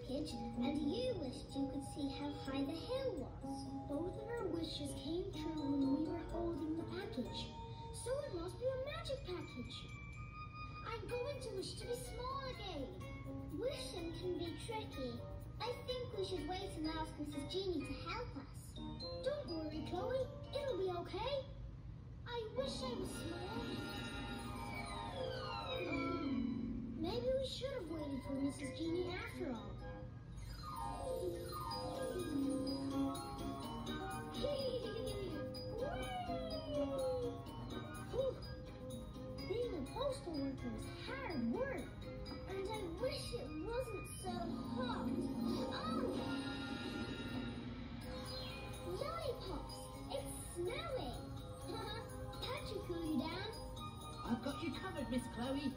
package, and you wished you could see how high the hill was. Both of our wishes came true when we were holding the package, so it must be a magic package. I'm going to wish to be small again. Wishing can be tricky. I think we should wait and ask Mrs. Genie to help us. Don't worry, Chloe. It'll be okay. I wish I was small. Maybe we should have waited for Mrs. Genie after all. Being a postal worker is hard work. And I wish it wasn't so hot. Oh! Lollipops! It's snowing! That should cool you down. I've got you covered, Miss Chloe.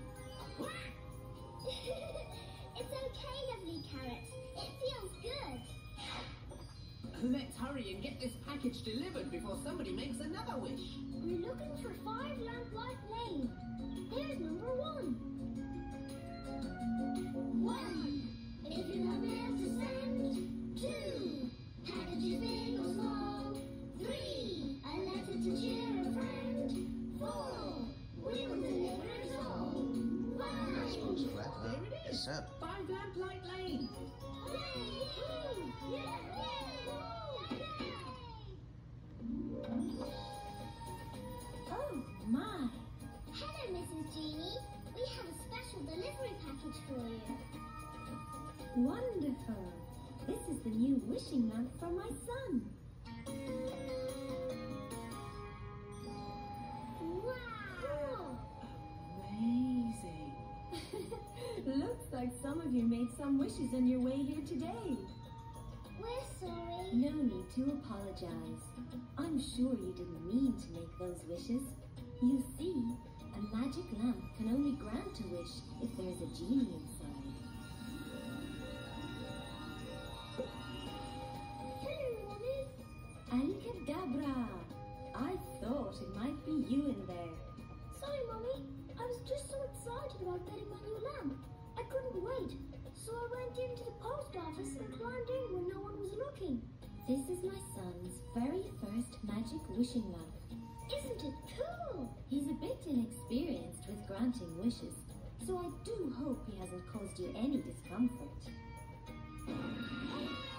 It's okay, lovely carrot. It feels good. Let's hurry and get this package delivered before somebody makes another wish. We're looking for 5 Lamplight Lane. There's number 1. 1. If you have mail to send. 2. Packages big or small. 3. A letter to cheer a friend. 4. We will deliver it all. 5. There it is. 5 Lamplight Lane. Oh, my. Hello, Mrs. Genie. We have a special delivery package for you. Wonderful. This is the new wishing lamp for my son. Wow! Amazing. Looks like some of you made some wishes on your way here today. We're sorry. No need to apologize. I'm sure you didn't mean to make those wishes. You see, a magic lamp can only grant a wish if there is a genie inside. Hello, Mommy. Alicadabra! I thought it might be you in there. Sorry, Mommy. I was just so excited about getting my new lamp. I couldn't wait, so I went into the post office and climbed in when no one was looking. This is my son's very first magic wishing lamp. Isn't it cool? He's a bit inexperienced with granting wishes, so I do hope he hasn't caused you any discomfort.